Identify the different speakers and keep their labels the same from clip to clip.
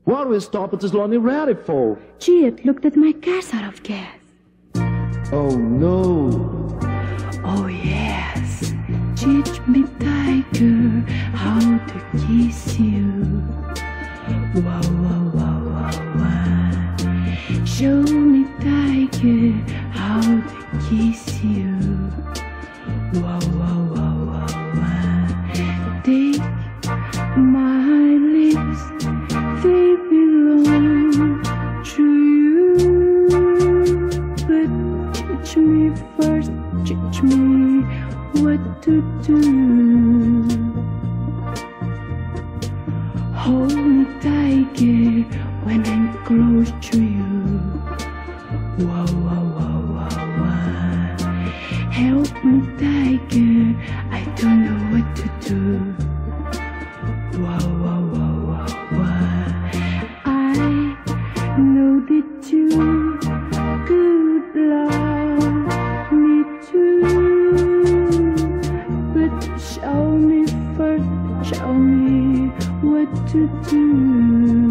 Speaker 1: What do we stop at this lonely rally for?
Speaker 2: Gee, it looked at my car's out of gas.
Speaker 1: Oh no.
Speaker 2: Oh yes, teach me, tiger, how to kiss you. Wow, wow, wow, wow, wow. Show me, tiger, how to kiss you. Wow, wow, wow, wow, wow. Take my lips, they belong to you. But teach me first, teach me what to do. Hold me, tiger, when I'm close to you. Wow, wow, wow, wow, wow. Help me, tiger, I don't know what to do. Wow, wow, wow, wow, wow. I know that you could love me too, but show me first, show me what to do.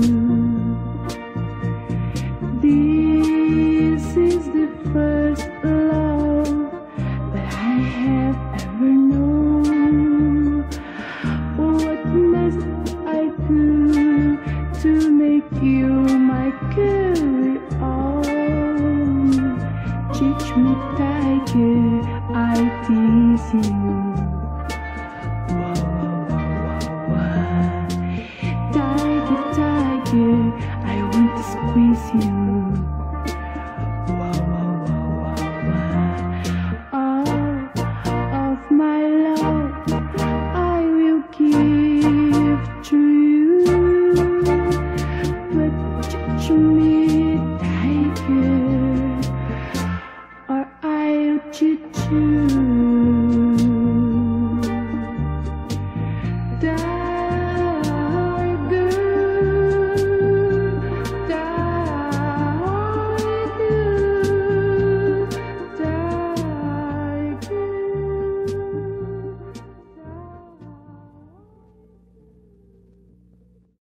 Speaker 2: This is the first love that I have ever known. What must I do to make you my carry on? Teach me, tiger, I tease you. Wow, wow, wow, wow, wow. Tiger, tiger, I want to squeeze you. Wow, wow, wow, wow, wow. All of my love I will give to you, but teach me, tiger, or I'll teach you.